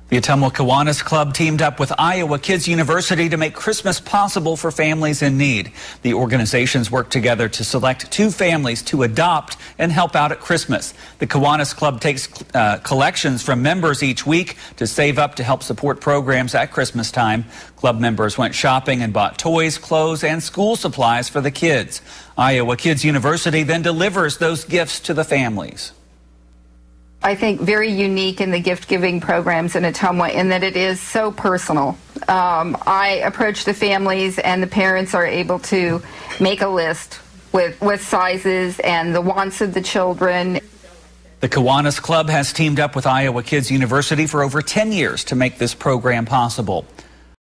The Ottumwa Kiwanis Club teamed up with Iowa Kids University to make Christmas possible for families in need. The organizations worked together to select 2 families to adopt and help out at Christmas. The Kiwanis Club takes collections from members each week to save up to help support programs at Christmas time. Club members went shopping and bought toys, clothes, and school supplies for the kids. Iowa Kids University then delivers those gifts to the families. I think very unique in the gift-giving programs in Ottumwa in that it is so personal. I approach the families and the parents are able to make a list with sizes and the wants of the children. The Kiwanis Club has teamed up with Iowa Kids University for over 10 years to make this program possible.